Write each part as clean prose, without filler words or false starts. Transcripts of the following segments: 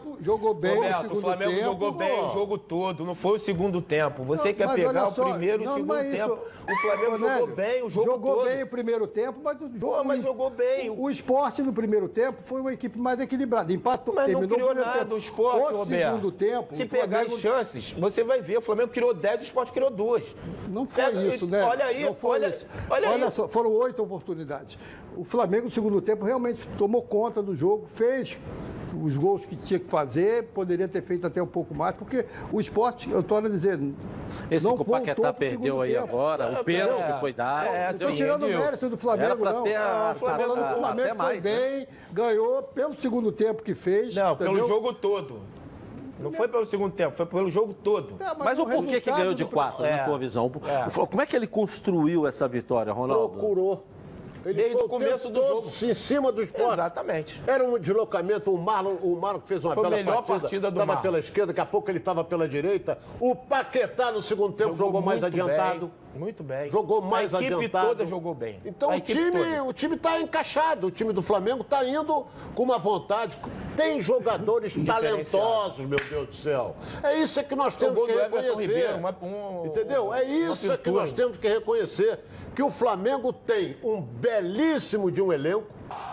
tempo, jogou bem Roberto, o segundo o Flamengo tempo. jogou bem o jogo todo, não foi o segundo tempo. Você Não, quer mas pegar olha o só, primeiro e o não, segundo mas tempo. isso- O Flamengo Ronélio, jogou bem o jogo todo. Jogou bem o primeiro tempo, mas Mas jogou bem. O Sport no primeiro tempo foi uma equipe mais equilibrada. Empatou, Mas não terminou criou o primeiro nada tempo. o Sport, O Roberto. segundo tempo, Se o pegar Flamengo as chances, você vai ver. O Flamengo criou 10, o Sport criou 2. não foi Pega- isso, né? Olha aí, não foi olha- isso. olha aí. Só, foram 8 oportunidades. O Flamengo no segundo tempo realmente tomou conta do jogo, fez os gols que tinha que fazer, poderia ter feito até um pouco mais, porque o Sport, eu torno a dizer, Esse não que o voltou Paquetá pro perdeu segundo aí tempo. agora, o pênalti que foi dado. Não estou sim, tirando o Edilson. mérito do Era Flamengo, pra não. ter Estou falando que o Flamengo até foi mais, né? bem, ganhou pelo segundo tempo que fez. Não, entendeu? pelo jogo todo. Não foi pelo segundo tempo, foi pelo jogo todo. É, Mas o porquê que resultado ganhou de do- 4, na tua visão? Como é que ele construiu essa vitória, Ronaldo? Procurou. Ele Desde foi o começo tempo do todo jogo. em cima do Sport. Exatamente. Era um deslocamento, o Marlon que fez uma Foi a bela melhor partida do Estava Marlon. pela esquerda, daqui a pouco ele estava pela direita. O Paquetá no segundo tempo jogou mais muito adiantado. bem, muito bem. Jogou mais A equipe adiantado. toda jogou bem. Então A o equipe toda. time está encaixado. O time do Flamengo está indo com uma vontade. Tem jogadores talentosos, meu Deus do céu. É isso que nós O temos gol que do Everton reconhecer. Ribeiro, Entendeu? É isso que nós temos que reconhecer. Que o Flamengo tem um belíssimo de um elenco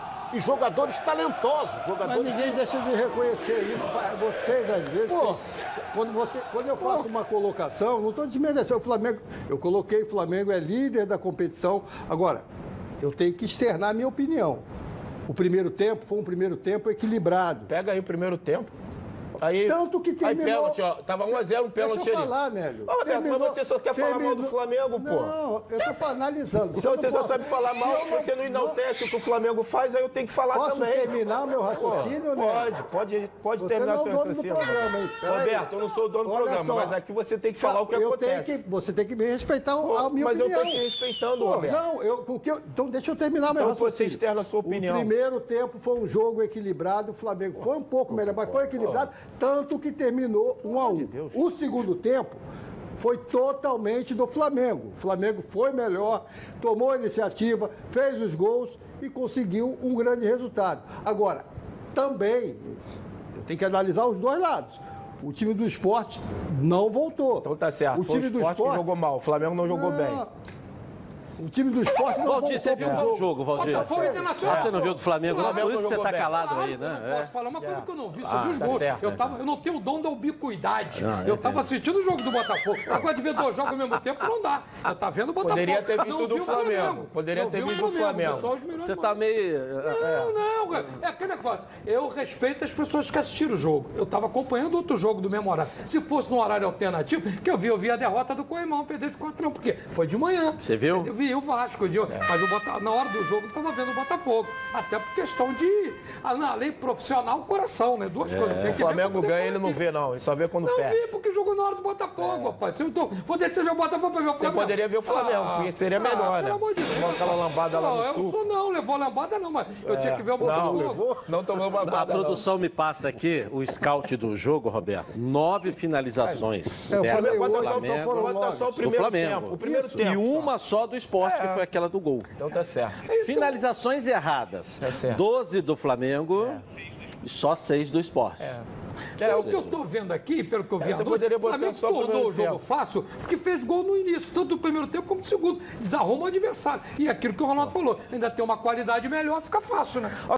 e jogadores talentosos. Mas Jogadores ninguém deixa de reconhecer isso. Vocês, às vezes, Pô. quando eu faço uma colocação, não estou desmerecendo o Flamengo. Eu coloquei o Flamengo é líder da competição. Agora, eu tenho que externar a minha opinião. O primeiro tempo foi um primeiro tempo equilibrado. Pega aí o primeiro tempo. Aí, Tanto que terminou... Aí pênalti, ó. Tava 1-0 o pênalti Deixa eu ali. falar, Nélio. Ô, Roberto, mas você só quer falar mal do Flamengo, pô. Não, eu estou analisando. Então você só sabe falar mal, você não enaltece o que o Flamengo faz, aí eu tenho que falar Posso também. terminar o meu raciocínio, né? Pode Você terminar não é seu o dono do raciocínio. programa, hein? Peraí. Roberto, eu não sou o dono do Olha programa, só. mas aqui você tem que falar o que acontece. Você tem que me respeitar a minha mas eu opinião. tô te respeitando, Pô, Roberto. não, então deixa eu terminar meu Então raciocínio. você externa a sua opinião. O primeiro tempo foi um jogo equilibrado, o Flamengo foi um pouco melhor, mas foi equilibrado, tanto que terminou 1-1. O segundo tempo foi totalmente do Flamengo. O Flamengo foi melhor, tomou a iniciativa, fez os gols e conseguiu um grande resultado. Agora, também, eu tenho que analisar os dois lados. O time do Sport não voltou. Então tá certo. O time do Sport que jogou mal, o Flamengo não jogou bem. O time do Sport não Valdir, você voltou viu pro o jogo, Valdir? Botafogo Internacional. Você não viu do Flamengo, não? Por isso que você jogou tá bem. calado aí, Claro, eu não né? posso falar uma coisa que eu não vi, só vi os tá gols. certo, Eu não tenho o dom da ubiquidade. Não, Eu tava assistindo o jogo do Botafogo. Agora de ver dois jogos ao mesmo tempo não dá. Eu tava vendo o Botafogo. Poderia ter visto não do vi o Flamengo. Poderia Não ter vi visto do Flamengo. Só os melhores Você tá momentos. meio... Não, é aquele negócio. Eu respeito as pessoas que assistiram o jogo. Eu estava acompanhando outro jogo do mesmo horário. Se fosse num horário alternativo, que eu vi a derrota do Coimão, perder de 4-1, porque foi de manhã. Você viu? Eu vi o Vasco, mas na hora do jogo eu estava vendo o Botafogo. Até por questão de, na lei profissional, coração, né? Duas coisas. Tinha O que ver pra Flamengo poder ganha, falar ele não aqui. vê, não. Ele só vê quando Não perde. vi, porque jogou na hora do Botafogo, rapaz. Então, vou deixar ver o Botafogo pra ver o Você Flamengo. poderia ver o Flamengo, porque seria melhor, né? Pelo amor de Deus. Tomou aquela lambada lá Não, no eu sul. sou não, levou lambada não, mas eu tinha que ver o Botafogo. Não tomou A lambada, não. produção me passa aqui o scout do jogo, Roberto. 9 finalizações. eu Zero falei do hoje, então Flamengo. foram Bota só o Do primeiro Flamengo. tempo. O primeiro Isso. tempo. E uma só do esporte, que foi aquela do gol. Então tá certo. Finalizações erradas. Tá certo. 12 do Flamengo e só 6 do esporte. O que eu tô vendo aqui, pelo que eu vi Você à noite, poderia o botar Flamengo só o tornou primeiro o jogo tempo. fácil, porque fez gol no início, tanto do primeiro tempo como do segundo. Desarruma o adversário. E aquilo que o Ronaldo falou, ainda tem uma qualidade melhor, fica fácil, né?